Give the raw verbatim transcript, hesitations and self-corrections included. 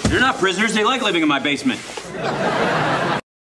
They're not prisoners. They like living in my basement.